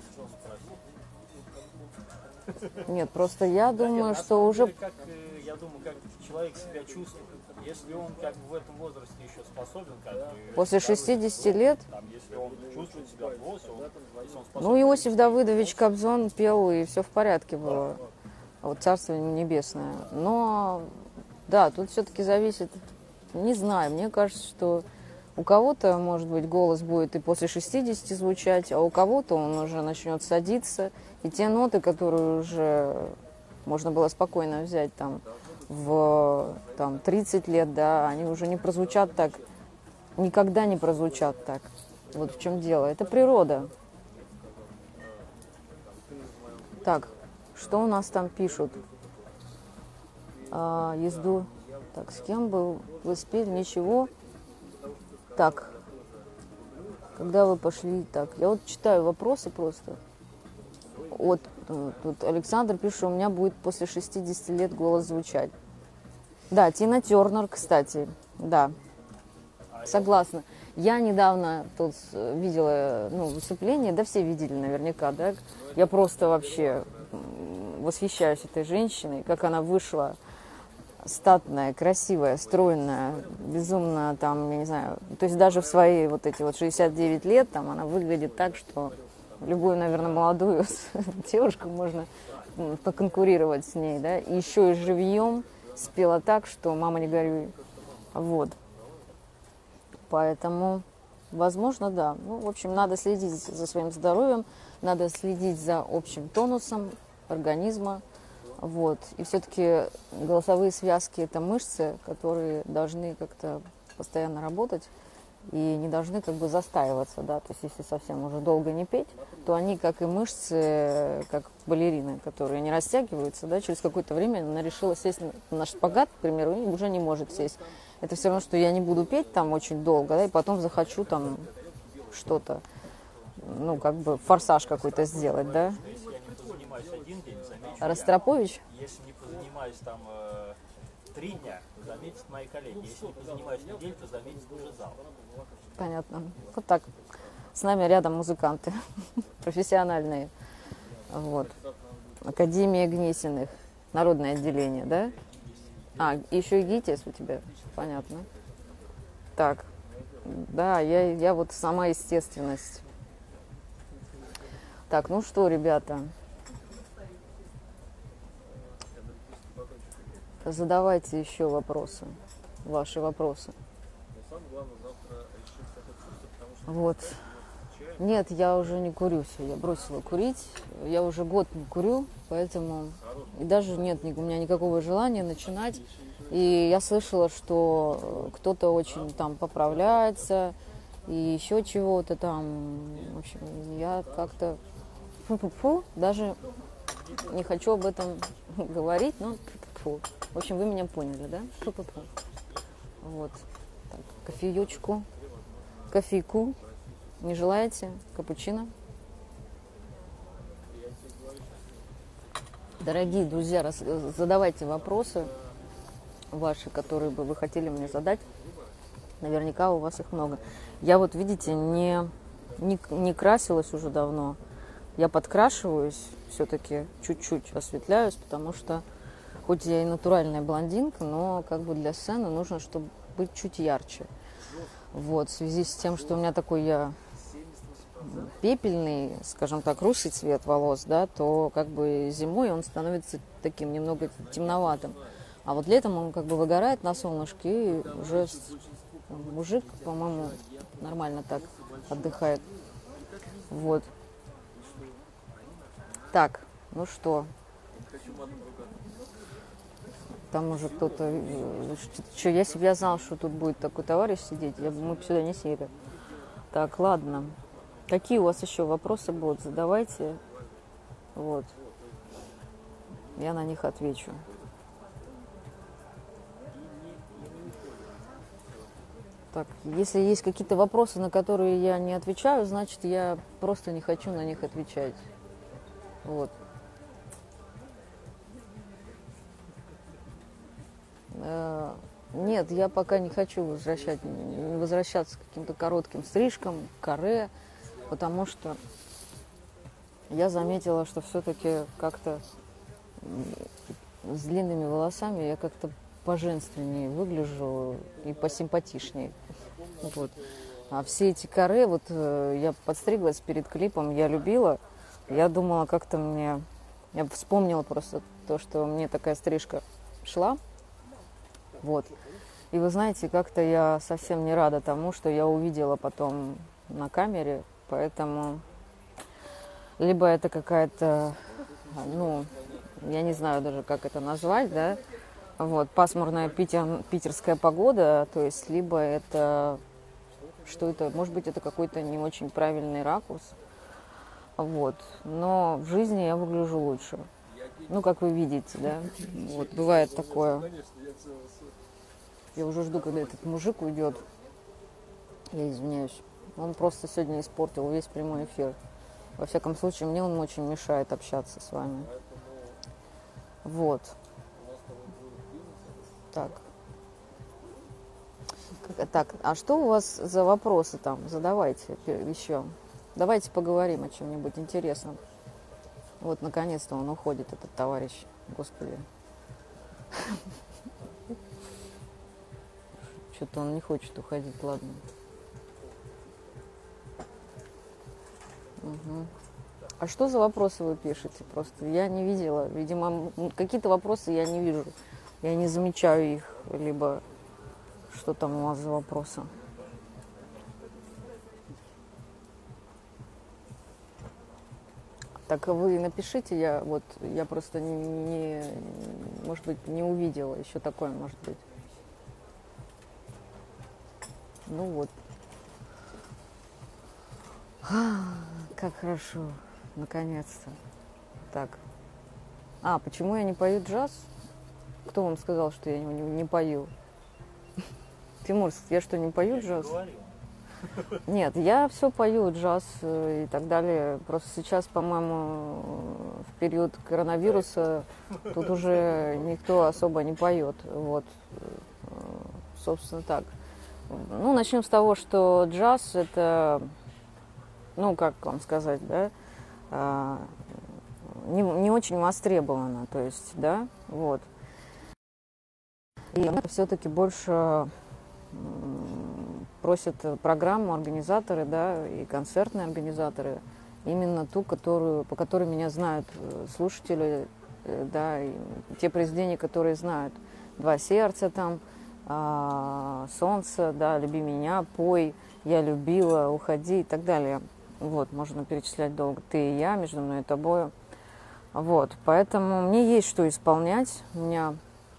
спросить. Нет, просто я думаю, да, нет, что уже... Как, я думаю, как человек себя чувствует. Если он как бы в этом возрасте еще способен, как бы... После шестидесяти лет? Там, если он чувствует себя в голосе, он, если он способен... Ну, Иосиф Давыдович Кобзон пел, и все в порядке было. Вот Царство Небесное. Но, да, тут все-таки зависит... Не знаю, мне кажется, что у кого-то, может быть, голос будет и после шестидесяти звучать, а у кого-то он уже начнет садиться. И те ноты, которые уже можно было спокойно взять там в там, тридцать лет, да, они уже не прозвучат так, никогда не прозвучат так. Вот в чем дело. Это природа. Так, что у нас там пишут? А, езду. Так, с кем был? Вы спели? Ничего. Так, когда вы пошли? Так, я вот читаю вопросы просто. Вот, тут Александр пишет, что у меня будет после шестидесяти лет голос звучать. Да, Тина Тернер, кстати, да, согласна. Я недавно тут видела, ну, выступление, да все видели наверняка, да. Я просто вообще восхищаюсь этой женщиной, как она вышла статная, красивая, стройная, безумно там, я не знаю, то есть даже в свои вот эти вот шестьдесят девять лет там она выглядит так, что любую, наверное, молодую девушку можно поконкурировать с ней, да, и еще и живьем спела так, что мама не горюй. Вот. Поэтому, возможно, да. Ну, в общем, надо следить за своим здоровьем, надо следить за общим тонусом организма. Вот. И все-таки голосовые связки – это мышцы, которые должны как-то постоянно работать и не должны как бы застаиваться, да. То есть, если совсем уже долго не петь, то они, как и мышцы, как балерины, которые не растягиваются, да, через какое-то время она решила сесть на шпагат, к примеру, и уже не может сесть. Это все равно, что я не буду петь там очень долго, да, и потом захочу там что-то, ну, как бы форсаж какой-то сделать, да. Если я не позанимаюсь один день, замечу Ростропович? я. Если не позанимаюсь там э, три дня, то заметят мои коллеги. Если не позанимаюсь неделю, то заметит уже зал. Понятно. Вот так. С нами рядом музыканты профессиональные. Вот. Академия Гнесиных. Народное отделение, да? А, еще и ГИТИС у тебя. Понятно. Так. Да, я, я вот сама естественность. Так, ну что, ребята. Задавайте еще вопросы. Ваши вопросы. Вот. Нет, я уже не курю все, я бросила курить. Я уже год не курю, поэтому и даже нет у меня никакого желания начинать. И я слышала, что кто-то очень там поправляется и еще чего-то там. В общем, я как-то фу-фу-фу, даже не хочу об этом говорить, но фу-фу. В общем, вы меня поняли, да? Фу-фу-фу. Вот. Так, кофеечку, кофейку. Не желаете? Капучино? Дорогие друзья, раз, задавайте вопросы ваши, которые бы вы хотели мне задать. Наверняка у вас их много. Я вот, видите, не, не, не красилась уже давно. Я подкрашиваюсь, все-таки чуть-чуть осветляюсь, потому что хоть я и натуральная блондинка, но как бы для сцены нужно, чтобы быть чуть ярче. Вот, в связи с тем, что у меня такой я пепельный, скажем так, русый цвет волос, да, то как бы зимой он становится таким немного темноватым. А вот летом он как бы выгорает на солнышке, и уже мужик, по-моему, нормально так отдыхает. Вот. Так, ну что? Там уже кто-то... Что, если бы я знала, что тут будет такой товарищ сидеть, я бы, мы бы сюда не сели. Так, ладно. Какие у вас еще вопросы будут? Задавайте. Вот. Я на них отвечу. Так, если есть какие-то вопросы, на которые я не отвечаю, значит, я просто не хочу на них отвечать. Вот. Нет, я пока не хочу возвращать, возвращаться к каким-то коротким стрижкам, каре, потому что я заметила, что все-таки как-то с длинными волосами я как-то поженственнее выгляжу и посимпатичнее. Вот. А все эти каре, вот я подстриглась перед клипом, я любила, я думала, как-то мне, я вспомнила просто то, что мне такая стрижка шла. Вот. И вы знаете, как-то я совсем не рада тому, что я увидела потом на камере, поэтому либо это какая-то, ну, я не знаю даже, как это назвать, да, вот, пасмурная питер, питерская погода, то есть, либо это, что это, может быть, это какой-то не очень правильный ракурс, вот, но в жизни я выгляжу лучше, ну, как вы видите, да, вот, бывает такое. Я уже жду, когда этот мужик уйдет. Я извиняюсь. Он просто сегодня испортил весь прямой эфир. Во всяком случае, мне он очень мешает общаться с вами. Вот. Так. Так, а что у вас за вопросы там? Задавайте еще. Давайте поговорим о чем-нибудь интересном. Вот, наконец-то он уходит, этот товарищ. Господи. Что-то он не хочет уходить, ладно. Угу. А что за вопросы вы пишете? Просто я не видела. Видимо, какие-то вопросы я не вижу. Я не замечаю их. Либо что там у вас за вопросы? Так вы напишите, я вот я просто не, не может быть, не увидела еще такое, может быть. Ну вот. А, как хорошо, наконец-то. Так. А, почему я не пою джаз? Кто вам сказал, что я не, не пою? Тимур, я что, не пою джаз? Нет, я все пою, джаз и так далее. Просто сейчас, по-моему, в период коронавируса тут уже никто особо не поет. Вот, собственно, так. Ну, начнем с того, что джаз – это, ну, как вам сказать, да, не, не очень востребовано, то есть, да, вот. И все-таки больше просят программу организаторы, да, и концертные организаторы, именно ту, которую, по которой меня знают слушатели, да, и те произведения, которые знают. «Два сердца» там, «Солнце», да, «Люби меня», «Пой», «Я любила», «Уходи» и так далее. Вот, можно перечислять долго. «Ты и я», «Между мной и тобою». Вот, поэтому мне есть что исполнять. У меня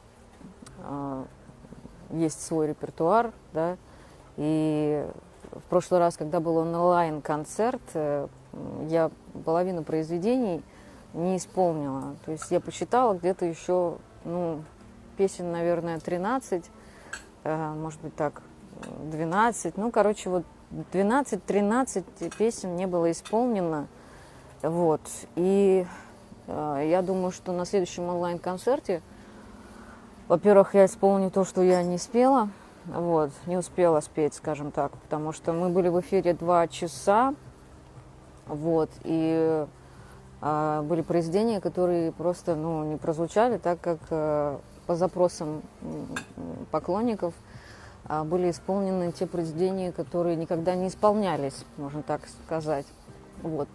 э, есть свой репертуар, да, и в прошлый раз, когда был онлайн-концерт, э, я половину произведений не исполнила. То есть я посчитала где-то еще, ну, песен, наверное, тринадцать, э, может быть, так, двенадцать. Ну, короче, вот двенадцать-тринадцать песен не было исполнено. Вот. И э, я думаю, что на следующем онлайн-концерте, во-первых, я исполню то, что я не спела, вот, не успела спеть, скажем так, потому что мы были в эфире два часа, вот, и э, были произведения, которые просто, ну, не прозвучали, так как э, по запросам поклонников э, были исполнены те произведения, которые никогда не исполнялись, можно так сказать, вот.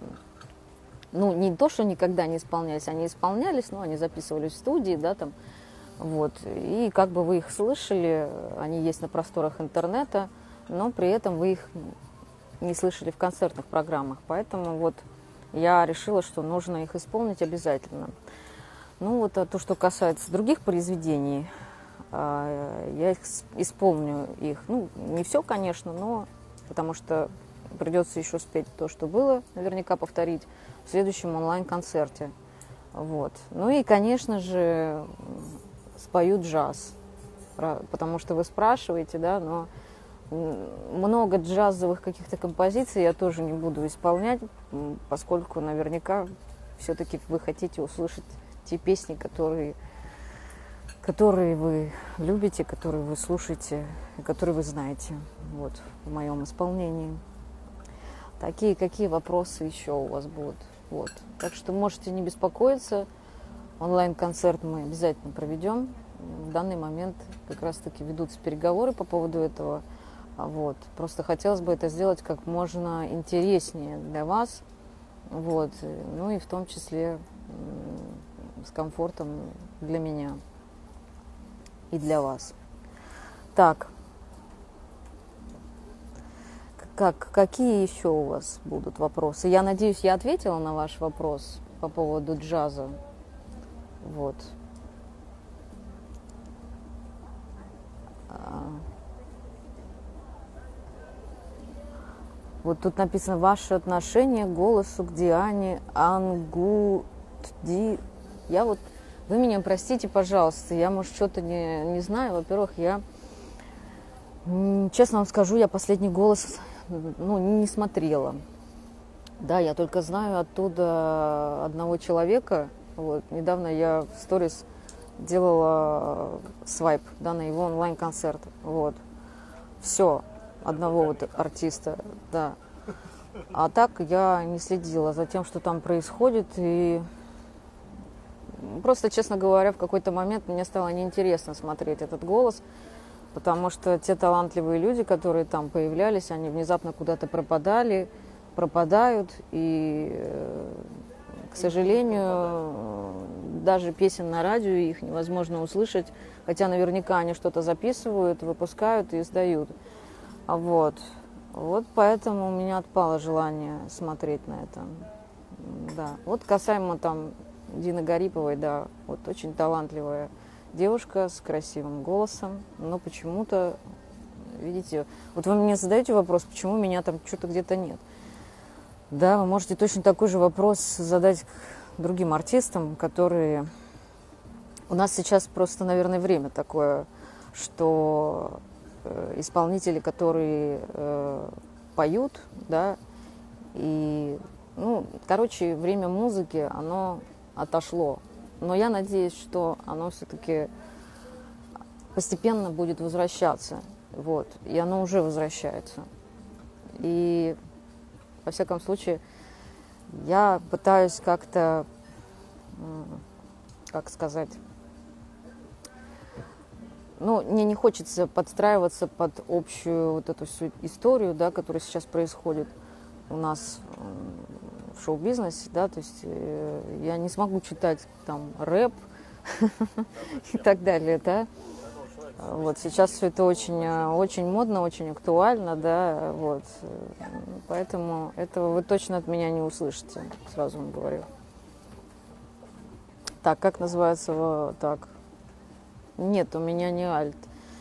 Ну, не то, что никогда не исполнялись, они исполнялись, но они записывались в студии, да, там, вот, и как бы вы их слышали, они есть на просторах интернета, но при этом вы их не слышали в концертных программах, поэтому вот я решила, что нужно их исполнить обязательно. Ну вот, а то, что касается других произведений, я их исполню их, ну, не все, конечно, но потому что придется еще спеть то, что было, наверняка повторить в следующем онлайн-концерте, вот. Ну и, конечно же, спою джаз, потому что вы спрашиваете, да, но много джазовых каких-то композиций я тоже не буду исполнять, поскольку наверняка все-таки вы хотите услышать те песни, которые, которые вы любите, которые вы слушаете, которые вы знаете, вот, в моем исполнении. Такие, какие вопросы еще у вас будут, вот. Так что можете не беспокоиться. Онлайн-концерт мы обязательно проведем. В данный момент как раз-таки ведутся переговоры по поводу этого. Вот. Просто хотелось бы это сделать как можно интереснее для вас. Вот. Ну и в том числе с комфортом для меня и для вас. Так. Как, какие еще у вас будут вопросы? Я надеюсь, я ответила на ваш вопрос по поводу джаза. Вот. Вот тут написано «Ваше отношение к голосу к Диане Ангутди». Я вот... Вы меня простите, пожалуйста, я, может, что-то не, не знаю. Во-первых, я... Честно вам скажу, я последний голос, ну, не смотрела. Да, я только знаю оттуда одного человека. Вот. Недавно я в сторис делала свайп, да, на его онлайн-концерт. Вот. Все. Одного вот артиста, да. А так я не следила за тем, что там происходит. И просто, честно говоря, в какой-то момент мне стало неинтересно смотреть этот «Голос», потому что те талантливые люди, которые там появлялись, они внезапно куда-то пропадали, пропадают. И, к сожалению, даже песен на радио их невозможно услышать, хотя наверняка они что-то записывают, выпускают и издают. Вот. Вот поэтому у меня отпало желание смотреть на это. Да. Вот касаемо там Дины Гариповой, да, вот очень талантливая девушка с красивым голосом, но почему-то, видите, вот вы мне задаете вопрос, почему меня там что-то где-то нет. Да, вы можете точно такой же вопрос задать к другим артистам, которые... У нас сейчас просто, наверное, время такое, что э, исполнители, которые э, поют, да, и, ну, короче, время музыки, оно отошло. Но я надеюсь, что оно все-таки постепенно будет возвращаться. Вот, и оно уже возвращается. И, во всяком случае, я пытаюсь как-то, как сказать, ну, мне не хочется подстраиваться под общую вот эту всю историю, да, которая сейчас происходит у нас в шоу-бизнесе, да, то есть э, я не смогу читать там рэп и так далее, да. Вот сейчас все это очень, очень модно, очень актуально, да, вот. Поэтому этого вы точно от меня не услышите, сразу вам говорю. Так, как называется, так? Нет, у меня не альт,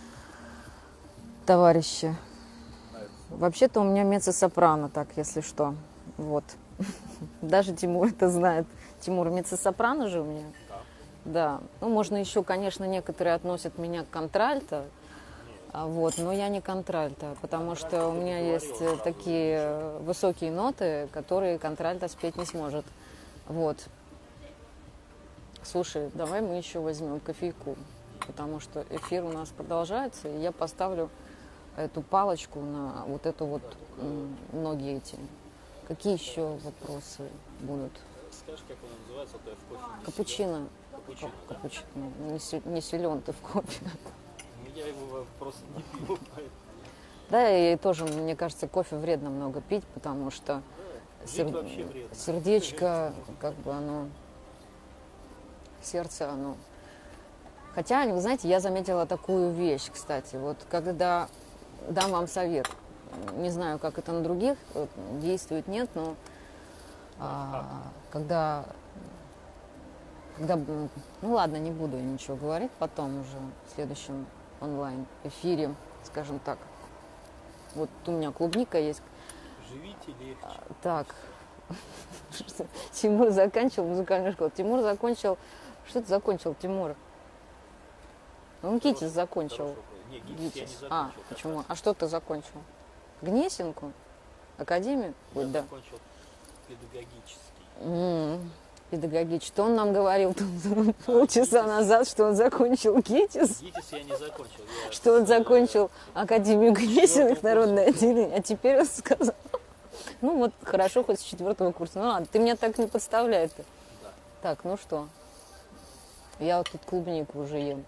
товарищи. Вообще-то у меня меццо-сопрано, так, если что. Вот. Даже Тимур это знает. Тимур, меццо-сопрано же у меня? Да. Ну, можно еще, конечно, некоторые относят меня к контральто, вот, но я не контральто, потому что у меня есть такие высокие ноты, которые контральто спеть не сможет. Вот. Слушай, давай мы еще возьмем кофейку, потому что эфир у нас продолжается, и я поставлю эту палочку на вот эту вот ноги эти. Какие еще вопросы будут? Скажешь, как он называется, а то я в кофе не Капучино. Капучино, да? Капучино. Не, си- не силен ты в кофе. Ну, я его просто не пью, поэтому... Да, и тоже, мне кажется, кофе вредно много пить, потому что Жить вообще вредно. сердечко, как бы оно, сердце оно. Хотя, вы знаете, я заметила такую вещь, кстати, вот когда дам вам совет, не знаю, как это на других вот, действует, нет, но а, когда, когда, ну ладно, не буду я ничего говорить, потом уже в следующем онлайн-эфире, скажем так. Вот у меня клубника есть. Живите легче. Так, Тимур заканчивал музыкальную школу. Тимур закончил, что ты закончил, Тимур? Он ГИТИС закончил. Не, ГИТИС я не закончил. А, почему? А что ты закончил? Гнесинку? Академию? Я Ой, да. закончил педагогический. М, Педагогический. Что он нам говорил тут полчаса назад, что он закончил ГИТИС, ГИТИС я не закончил. Я что он с, закончил Академию Гнесиных, четвертого народное отделение, а теперь он сказал, ну вот хорошо, хоть с четвертого курса. Ну ладно, ты меня так не подставляй-то. Да. Так, ну что, я вот тут клубнику уже ем.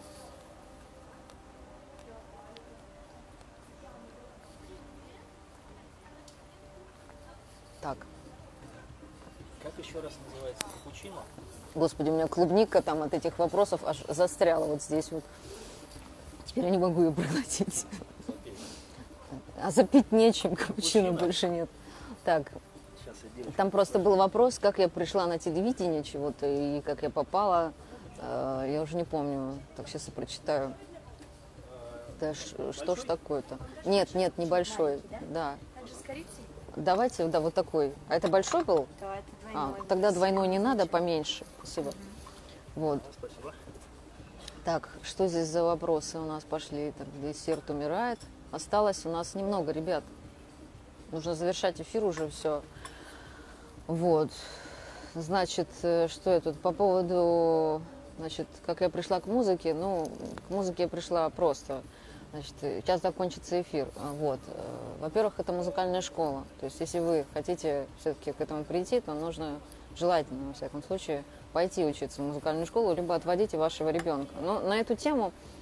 Так, Как еще раз называется? Капучино? господи, у меня клубника там от этих вопросов аж застряла вот здесь вот. Теперь я не могу ее проглотить. Запей. А запить нечем, капучино Капучино. больше нет. Так, Сейчас я девочку там просто был вопрос, как я пришла на телевидение чего-то и как я попала. Э, Я уже не помню. Так, сейчас я прочитаю. Да ш- что ж такое-то? Нет, нет, небольшой. Да. С корицей? Давайте, да, вот такой. А это большой был? Да, это А, двойной. тогда двойной не надо, поменьше. Спасибо. Вот. Спасибо. Так, что здесь за вопросы у нас пошли? Так, десерт умирает. Осталось у нас немного, ребят. Нужно завершать эфир уже все. Вот. Значит, э, что я тут по поводу, значит, как я пришла к музыке. Ну, к музыке я пришла просто. Значит, сейчас закончится эфир. Вот. Во-первых, это музыкальная школа. То есть, если вы хотите все-таки к этому прийти, то нужно желательно, во всяком случае, пойти учиться в музыкальную школу, либо отводите вашего ребенка. Но на эту тему